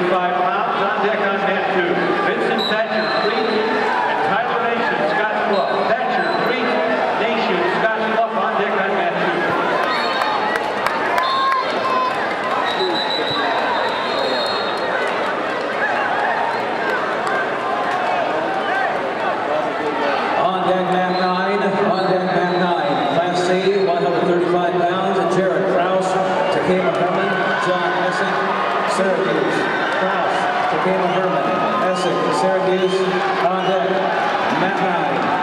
pounds. On deck on mat 2, Vincent Thatcher, Fleet, and Tyler Nation, Scotch Bluff. Thatcher, Fleet, Nation, Scotch Bluff on deck on mat 2. On deck mat 9, Class C, 135 pounds, Jared Kraus, Takema Herman, John Essig, Syracuse. Kraus, Takema Herman, Essig, Syracuse, on deck, mat 9.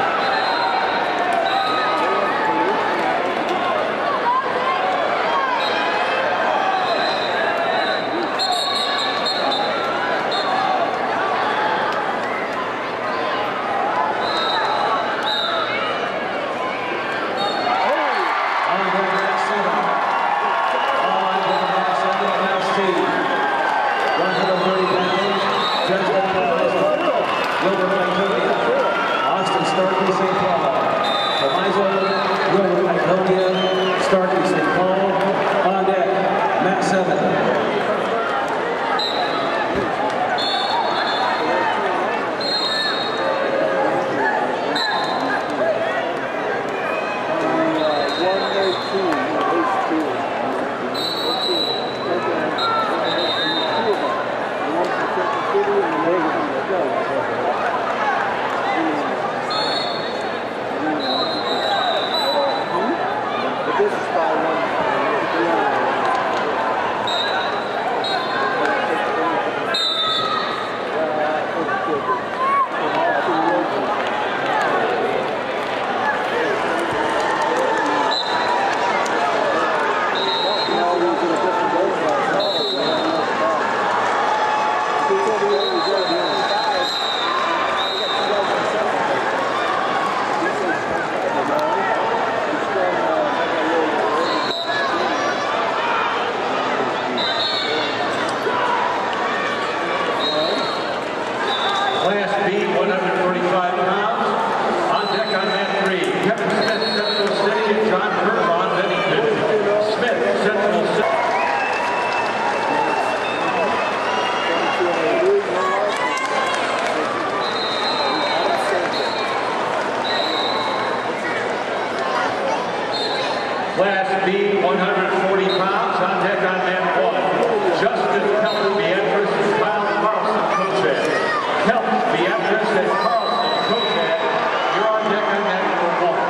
Class B, 140 pounds, on deck on mat 1. Justin Kelp, Beatrice, and Kyle Carlson, Coachhead. Kelp, Beatrice, and Carlson, Coachhead. You're on deck on mat number 1.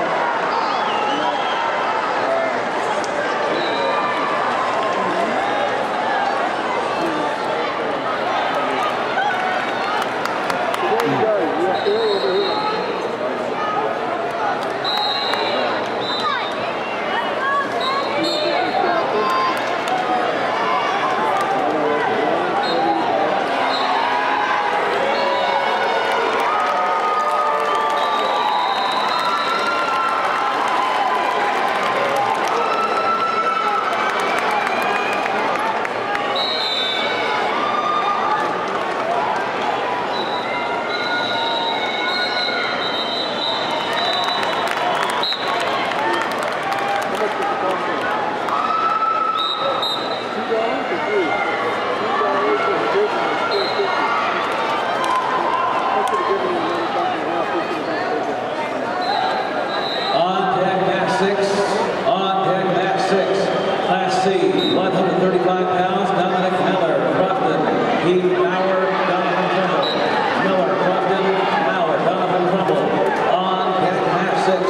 Class C, 135 pounds, Dominic Miller, Crofton, Heath Mauer, Donovan Trumbull. Miller, Crofton, Mauer, Donovan Trumbull. On deck, mat 6.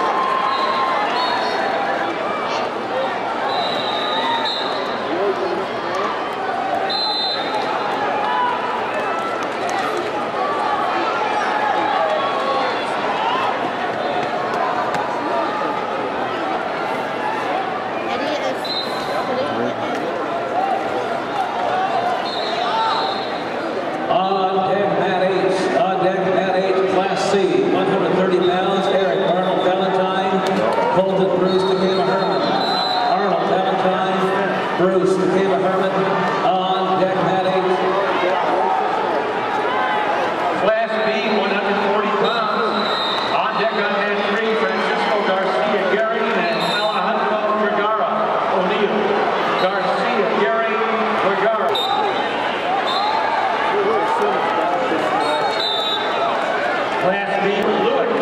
C, 130 pounds, Eric Arnold Valentine, Colton Bruce, Takema Herman. Arnold Valentine, Bruce, Takema Herman, on deck mat 8. Class B, 140 pounds, on deck on mat 3, Francisco Garcia Gary and Alejandro Vergara O'Neill. Garcia, Gary, Vergara. Class B, Lewick.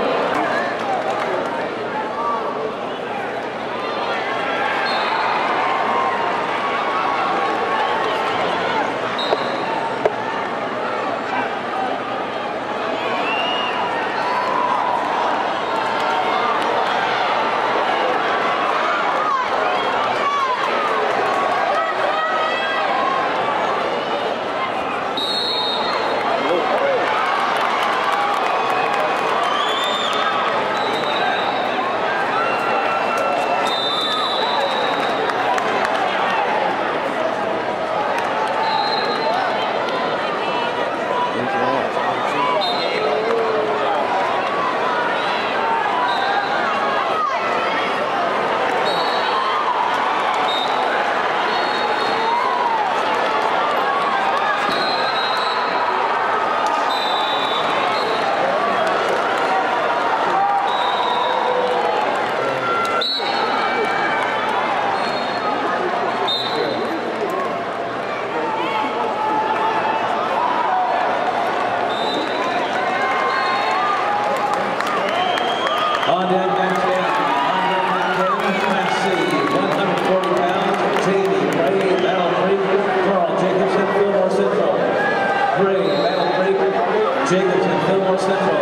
On deck, Class C, 140 pounds, Jamie Gray, Battle Creek, Carl Jacobson, Fillmore Central. Gray, Battle Creek, Jacobson, Fillmore Central.